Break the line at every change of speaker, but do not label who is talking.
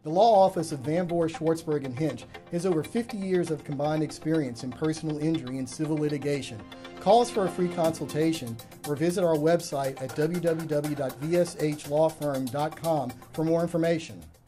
The law office of Van Boer, Schwartzberg, and Hinch has over 50 years of combined experience in personal injury and civil litigation. Call us for a free consultation or visit our website at www.vshlawfirm.com for more information.